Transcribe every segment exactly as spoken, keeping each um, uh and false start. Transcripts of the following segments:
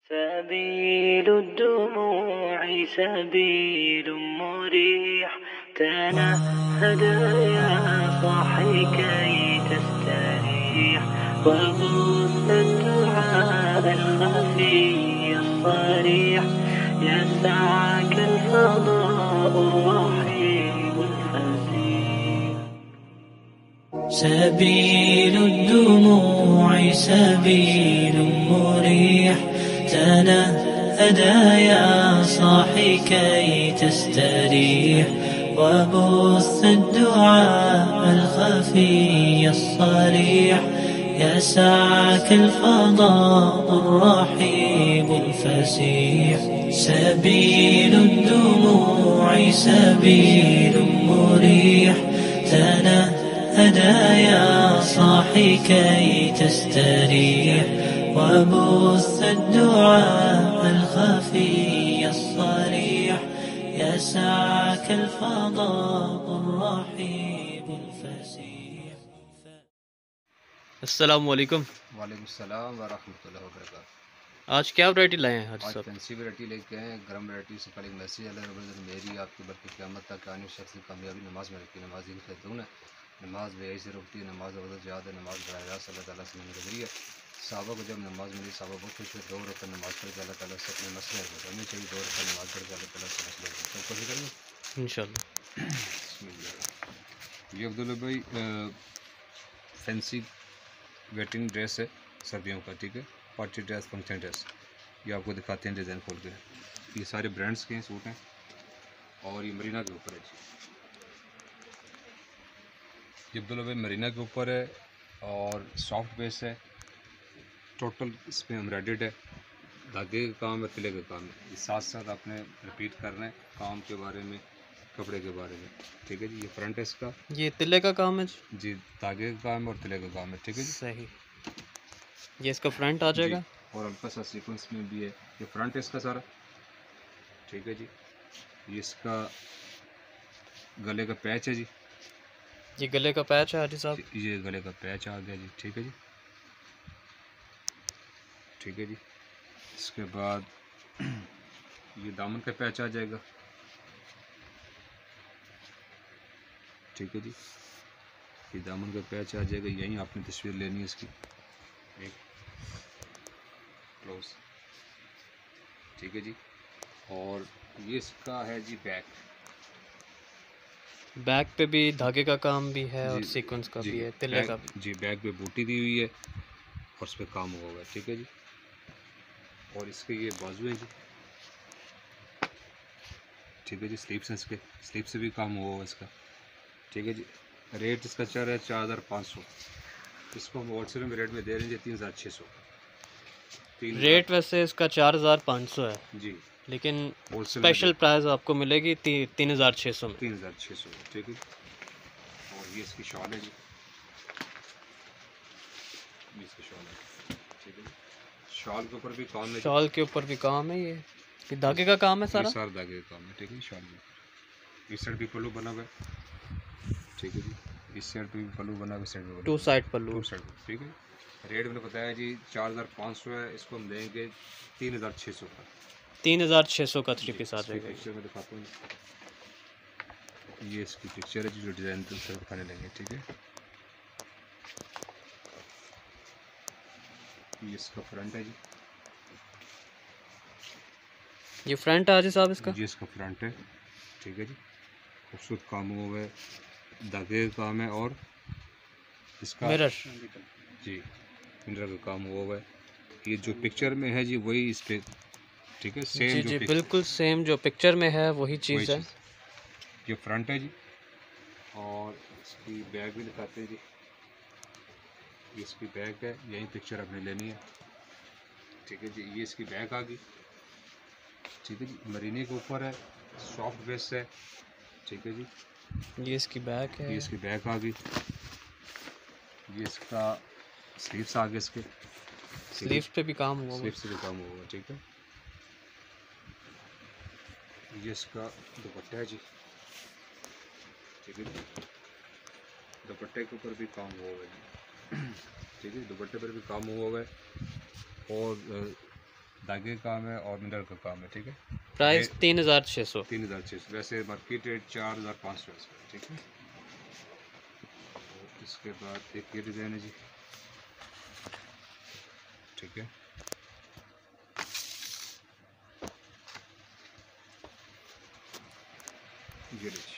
سبيل الدموع سبيل مريح تنهد يا صاحي كي تستريح وبث الدعاء الخفي الصريح يسعك الفضاء الرحيم الفسيح. سبيل الدموع سبيل مريح تنهدى يا صاحي كي تستريح وبث الدعاء الخفي الصريح يسعك الفضاء الرحيب الفسيح. سبيل الدموع سبيل مريح تنهدى يا صاحي كي تستريح وبث الدعاء الخفي الصريح يسعك الفضاء الرحيب الفسيح. अस्सलाम वालेकुम। वालेकुम सलाम व रहमतुल्लाहि व बरकातहू। आज क्या वैरायटी लाए हैं? आज आज सब फैंसी वैरायटी लेके आए हैं। गरम वैरायटी से पहले मैसेज अल्लाह रब्बुल इज्जत मेरी आपकी बल्कि क़यामत तक आने शख्स की कामयाबी नमाज में रखी। नमाजी की खैर है नमाज बेई से रोकती है। नमाज वजह याद है। नमाज बराह रास्त अल्लाह ताला से मिलने के जरिए साहबा को जब नमाज मिली साहबा बहुत खुश हुए। दो रकात नमाज पढ़ के अल्लाह ताला से अपने मसले करनी चाहिए। दो रकात नमाज पढ़ के अल्लाह ताला से मसले तो कोशिश करेंगे इंशाल्लाह। ये अब्दुल्ला भाई फैंसी वेटिंग ड्रेस है सर्दियों का, ठीक है। पार्टी ड्रेस, फंक्शन ड्रेस, ये आपको दिखाते हैं डिज़ाइन खोल के। ये सारे ब्रांड्स के हैं सूट हैं और ये मरीना के ऊपर है जी। ये अब्दुल्ला भाई मरीना के ऊपर है और सॉफ्ट बेस है। टोटल इसमें एम्ब्रॉयडर्ड है। धागे का काम है, तिले का काम है। ये साथ साथ आपने रिपीट करना है काम के बारे में, कपड़े के बारे में, ठीक है जी। ये फ्रंट है इसका, ये तिले का काम है जी। धागे का काम है और तिले का काम है, ठीक है जी। सही। ये इसका फ्रंट आ जाएगा और हल्का सा सीक्वेंस में भी है। ये फ्रंट है इसका सारा, ठीक है जी। ये इसका गले का पैच है जी। ये गले का पैच है हाजी साहब। ये गले का पैच आ गया जी, ठीक है जी। ठीक है जी। इसके बाद ये दामन का पैच आ जाएगा, ठीक है जी। ये दामन का पैच आ जाएगा। यहीं आपने तस्वीर लेनी है इसकी, एक क्लोज, ठीक है जी। और ये इसका है जी बैक। बैक पे भी धागे का काम भी है और सीक्वेंस का भी है, तिले का भी जी। बैक पे बूटी दी हुई है और उस पर काम हुआ हुआ है, ठीक है जी। और इसके ये बाजू है जी, ठीक है जी। स्लीव्स हैं इसके, स्लीव से भी काम हुआ हुआ है इसका, ठीक है जी। रेट इसका चल रहा है चार हज़ार पाँच सौ। इसको हम होलसेल में रेट में दे रहे हैं तीन हज़ार छः सौ। रेट वैसे इसका चार हज़ार पाँच सौ है जी, लेकिन होलसेल स्पेशल प्राइस आपको मिलेगी ती, तीन हज़ार छः सौ में। तीन हज़ार छः सौ, ठीक है। और ये इसकी शॉल है जी, ये इसकी शॉल है, ठीक है। शॉल के ऊपर भी काम है, शॉल के ऊपर भी काम है। ये ये धागे का काम है सारा, सारा धागे का काम है, ठीक है। शॉल में इस साइड भी पल्लू बना हुआ है, ठीक है जी। इस साइड पे भी पल्लू बना हुआ है, इस साइड पे two side pallu, two side, ठीक है। रेट मैंने बताया जी चार हज़ार पाँच सौ है। इसको हम देंगे तीन हज़ार छः सौ का। तीन हज़ार छः सौ का थ्री पीस आ जाएगा। पिक्चर में दिखाता हूँ, ये इसकी पिक्चर है जी जो डिज़ाइन दूसरे दिखाने लेंगे, ठीक है। ये इसका फ्रंट है जी, ये फ्रंट है जी साहब इसका। ये इसका फ्रंट है, ठीक है जी। खूबसूरत काम हुआ है, धागे का काम है और इसका मिरर जी, मिरर का काम हुआ है। ये जो पिक्चर में है जी वही इस पे, ठीक है। सेम जी जो जी बिल्कुल सेम जो पिक्चर में है वही चीज़ है। ये फ्रंट है जी और इसकी बैग भी दिखाते हैं जी। ये इसकी बैग है, यही पिक्चर आपने लेनी है, ठीक है जी। ये इसकी बैग आ गई, ठीक है जी। मरीने के ऊपर है, सॉफ्ट बेस है, ठीक है जी। ये इसकी बैग है, ये इसकी बैग आ गई। ये इसका स्लीव्स आ गए इसके, स्लीव पे भी काम हुआ, स्लीव से भी काम हुआ, ठीक है। ये इसका दुपट्टा है जी, ठीक है। दुपट्टे के ऊपर भी काम हुआ हुआ है, ठीक है। दुपट्टे पर भी काम हुआ हुआ है और धागे का काम है और मिनरल का काम है, ठीक है। प्राइस तीन हज़ार छः सौ। तीन हज़ार छः सौ वैसे मार्केट रेट चार हज़ार पाँच सौ है, ठीक है। और इसके बाद एक ये डिज़ाइन है जी, ठीक है। ये देखिए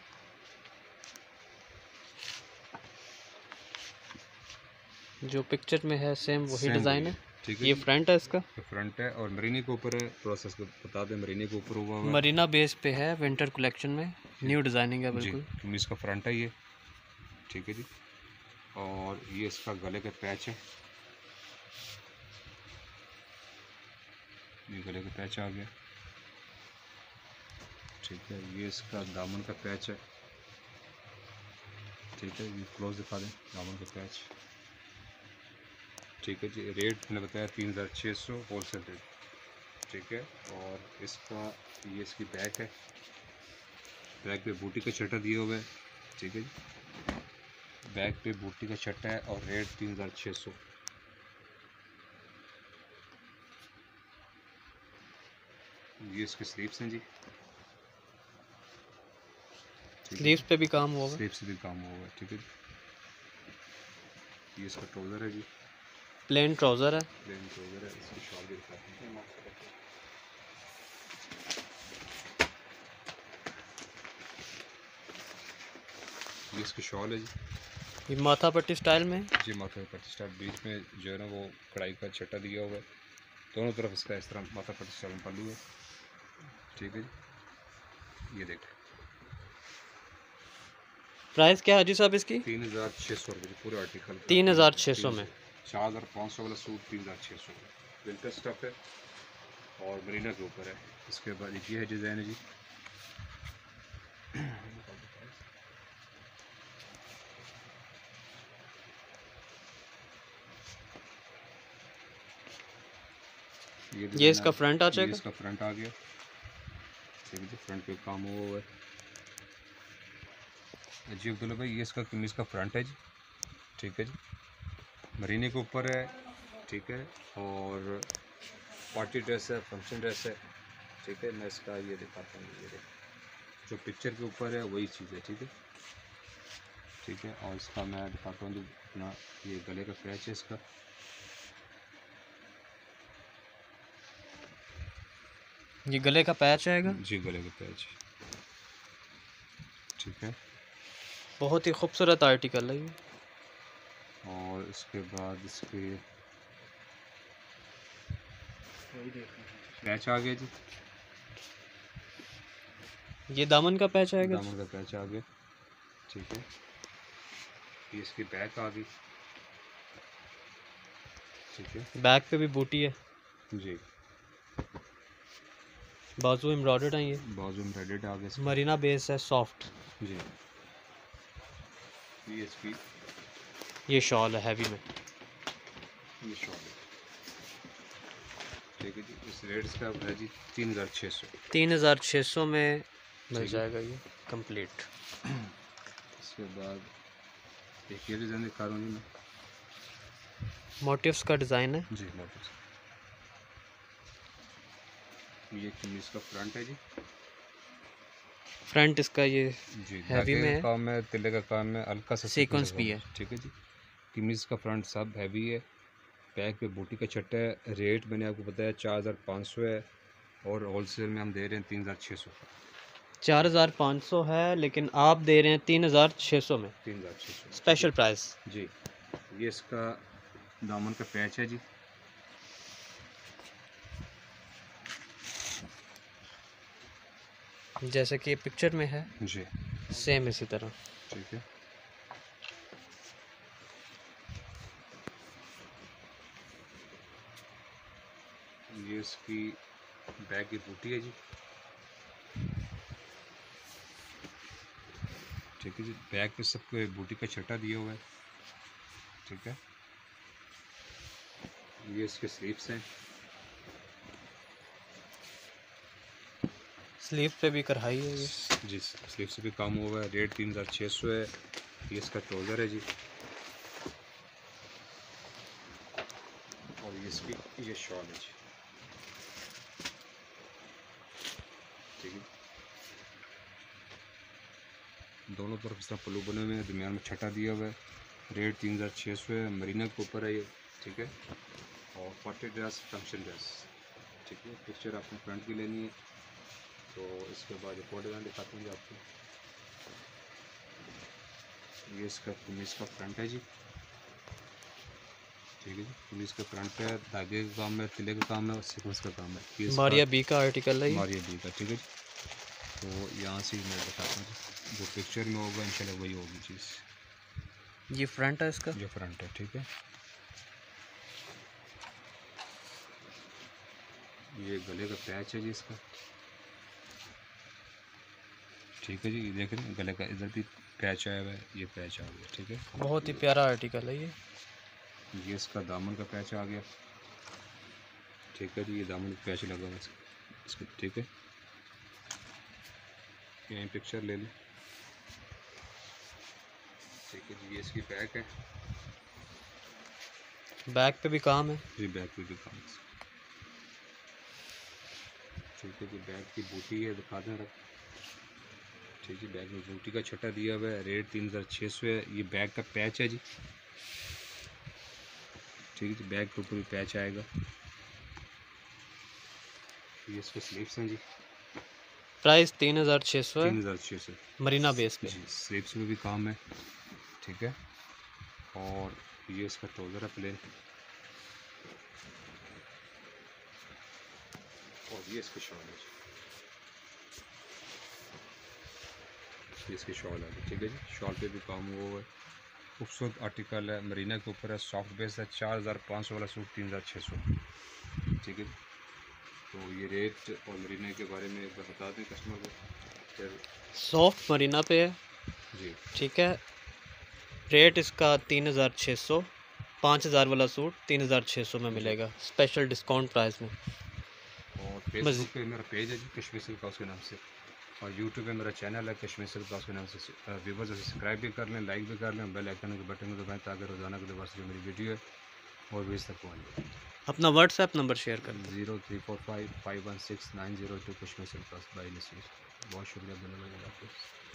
जो पिक्चर में है सेम वही सेम डिज़ाइन वही है, ठीक है। ये फ्रंट है इसका, ये फ्रंट है और मरीने के ऊपर है, प्रोसेस को बता दें, मरीने के ऊपर हुआ हुआ है। मरीना बेस पे है, विंटर कलेक्शन में न्यू डिज़ाइनिंग है जी, बिल्कुल। कमीज का फ्रंट है ये, ठीक है जी। और ये इसका गले का पैच है, ये गले का पैच आ गया, ठीक है। ये इसका दामन का पैच है, ठीक है। ये क्लोज दिखा दें दामन का पैच, ठीक है जी। रेट मैंने बताया तीन हज़ार छः सौ होलसेल रेट, ठीक है। और इसका ये इसकी बैक है, बैक पे बूटी का छट्टा दिया हुआ है, ठीक है जी। बैक पे बूटी का छट्टा है और रेट तीन हज़ार छः सौ। ये इसके स्लीव्स हैं जी, स्लीव्स पे भी काम होगा, स्लीव्स से भी काम हुआ है, ठीक है जी। ये इसका ट्राउज़र है जी, प्लेन ट्राउज़र है। प्लेन ट्राउज़र है। इसकी शॉल भी दिखाते हैं, ये इसकी शॉल है जी, ये माथा पट्टी स्टाइल में, जी माथा पट्टी स्टाइल, बीच में जो है ना वो कढ़ाई का छट्टा दिया हुआ है, दोनों तरफ इसका इस तरह माथा पट्टी स्टाइल में पल्लू है, ठीक है जी। ये देखें प्राइस क्या है जी साहब इसकी? तीन हज़ार छः सौ रुपये पूरे आर्टिकल, तीन हज़ार छः सौ में। चार हज़ार पाँच सौ वाला सूट तीन हज़ार छः सौ विंटर स्टफ है और मरीना के ऊपर है। इसके बाद एक ये है डिज़ाइन है जी, ये ये इसका फ्रंट आ ये जाएगा, इसका फ्रंट आ गया, ठीक है जी। फ्रंट पे काम हुआ हुआ है जी अब्दुल्ला भाई। ये इसका कमीज़ का फ्रंट है जी, ठीक है जी। मरीने के ऊपर है, ठीक है। और पार्टी ड्रेस है, फंक्शन ड्रेस है, ठीक है। मैं इसका ये दिखाता हूँ, ये देखो जो पिक्चर के ऊपर है वही चीज़ है, ठीक है, ठीक है। और इसका मैं दिखाता हूँ जो अपना ये गले का पैच है इसका, ये गले का पैच आएगा जी गले का पैच, ठीक है। बहुत ही खूबसूरत आर्टिकल है ये। और इसके बाद इसके पैच आ गया जी, ये दामन का पैच आएगा, दामन का पैच आ गया, ठीक है। ये इसकी बैक आ गई, ठीक है। बैक पे भी बूटी है, जी बाजू एम्ब्रॉयडर्ड है, ये बाजू में रेडेड आ गया इसका, मरीना बेस है सॉफ्ट। जी। ये इसकी ये शॉल है हैवी में, ये शॉल है, ठीक है जी। इस रेट इसका है जी तीन हज़ार छः सौ, तीन हज़ार छः सौ में मिल ठीक है। जाएगा ये कंप्लीट। इसके बाद एक ये डिज़ाइन दिखा रहा हूँ जी मैं, मोटिव्स का डिज़ाइन है, जी मोटिव्स। ये कमीज का फ्रंट है जी, फ्रंट इसका ये जी हैवी धागे में का है, काम है, तिल्ले का काम है, हल्का सा सीक्वेंस भी है, ठीक है जी। कमीज़ का फ्रंट सब हैवी है, बैक पे बूटी का छट्टा है। रेट मैंने आपको बताया चार हज़ार पाँच सौ है और होलसेल में हम दे रहे हैं तीन हज़ार छः सौ चार हज़ार पाँच सौ है लेकिन आप दे रहे हैं तीन हज़ार छः सौ में, तीन हज़ार छः सौ स्पेशल प्राइस। जी। ये इसका दामन का पैच है जी, जैसे कि पिक्चर में है जी सेम इसी तरह। ठीक है। ये इसकी बैग की बूटी है जी, ठीक है जी। बैग पे सबको बूटी का छट्टा दिया हुआ है, ठीक है। ये इसके स्लीव्स हैं, स्लीव पे भी कढ़ाई है ये, जी स्लीव से भी काम हुआ है। रेट तीन हज़ार छः सौ है। ये इसका ट्राउज़र है जी, और ये इसकी ये शॉल है जी। दोनों तरफ इस तरह पल्लू बने हुए हैं, दरमियान में छटा दिया हुआ है। रेट तीन हज़ार छः सौ है, मरीना के ऊपर है ये, ठीक है। और पार्टी ड्रेस, फंक्शन ड्रेस, ठीक है। पिक्चर आपने फ्रंट की लेनी है, तो इसके बाद ये फोटो दिखाते हैं आपको। ये इसका कमीज़ का फ्रंट है जी, ठीक है जी। कमीज़ का फ्रंट है, धागे का काम है, तिले का काम है और सीक्वेंस का काम है। मारिया बी का आर्टिकल है, मारिया बी का, ठीक है जी। तो यहाँ से मैं दिखाता हूँ, जो पिक्चर में होगा इंशाल्लाह वही होगी चीज़। ये फ्रंट है इसका, ये फ्रंट है, ठीक है। ये गले का पैच है जी इसका, ठीक है जी। ये देखें गले का इधर भी पैच आया हुआ है, ये पैच आ गया, ठीक है। बहुत ही प्यारा आर्टिकल है ये। ये इसका दामन का पैच आ गया, ठीक है जी। ये दामन का पैच लगा हुआ इसका, ठीक है। यहीं पिक्चर ले लें, ठीक है जी। ये इसकी बैक है, बैक पे भी काम है जी, बैक पे भी काम है, ठीक है जी। बैक की बूटी है, दिखा दें रख, ठीक है। बैक में बूटी का छटा दिया हुआ है, रेट तीन हज़ार छः सौ है। ये बैक का पैच है जी, ठीक है जी। बैक के ऊपर भी पैच आएगा। ये इसके स्लीव्स हैं जी, प्राइस तीन हज़ार छः सौ तीन है, हज़ार छः सौ मरीना बेस पे। जी। स्लीव्स में भी काम है, ठीक है। और ये इसका ट्राउज़र है प्लेन, और ये इसकी शॉल है, ये इसकी शॉल है, ठीक है जी। शॉल पे भी काम हुआ हुआ है, खूबसूरत आर्टिकल है, मरीना के ऊपर है, सॉफ्ट बेस है। चार हज़ार पाँच सौ वाला सूट तीन हज़ार छः सौ, ठीक है जी। तो ये रेट और मरीना के बारे में एक बार बता दें कस्टमर को फिर। सॉफ्ट मरीना पे है जी, ठीक है। रेट इसका तीन हज़ार छः सौ, पाँच हज़ार वाला सूट तीन हज़ार छः सौ में मिलेगा स्पेशल डिस्काउंट प्राइस में। और फेसबुक पे मेरा पेज है जी कश्मीर सिल्क हाउस के नाम से, और यूट्यूब पे मेरा चैनल है कश्मीर सिल्क हाउस के नाम से। व्यूवर्स सब्सक्राइब भी कर लें, लाइक भी कर लें, बेल आइकन के बटन को दबाएं ताकि रोज़ाना के दोबारा जो मेरी वीडियो है और भी तक पहुँच जाए। अपना व्हाट्सएप नंबर शेयर कर दें। Zero three four five five one six nine zero two Kashmir silk house by Naseer. बहुत शुक्रिया, धन्यवाद आपको।